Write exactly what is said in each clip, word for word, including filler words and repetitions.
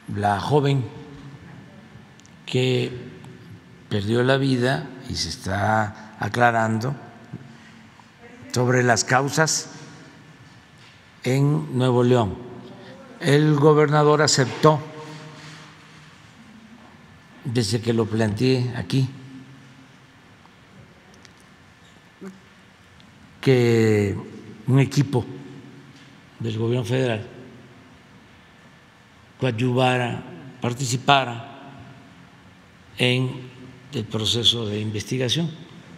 la joven que perdió la vida y se está aclarando sobre las causas en Nuevo León. El gobernador aceptó, desde que lo planteé aquí, que un equipo del gobierno federal coadyuvara, participara en el proceso de investigación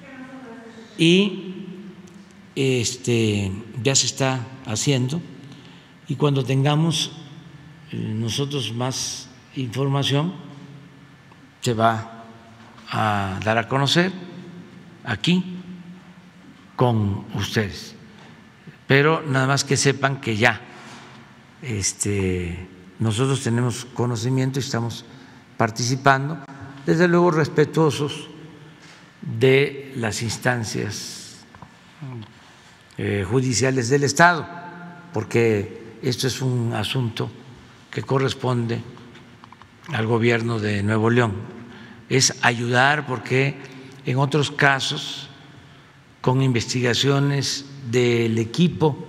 y este ya se está haciendo, y cuando tengamos nosotros más información se va a dar a conocer aquí con ustedes, pero nada más que sepan que ya este, nosotros tenemos conocimiento y estamos participando, desde luego respetuosos de las instancias eh, judiciales del Estado, porque esto es un asunto que corresponde al gobierno de Nuevo León. Es ayudar porque en otros casos, con investigaciones del equipo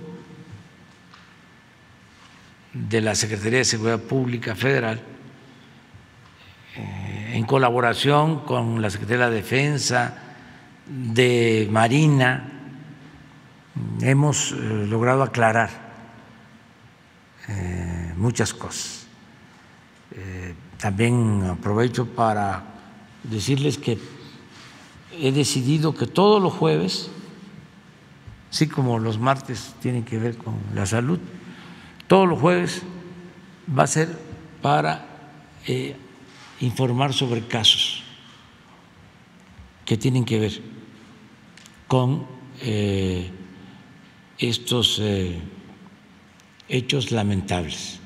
de la Secretaría de Seguridad Pública Federal, eh, en colaboración con la Secretaría de la Defensa, de Marina, hemos eh, logrado aclarar eh, muchas cosas. Eh, también aprovecho para decirles que he decidido que todos los jueves, así como los martes tienen que ver con la salud, todos los jueves va a ser para eh, informar sobre casos que tienen que ver con eh, estos eh, hechos lamentables.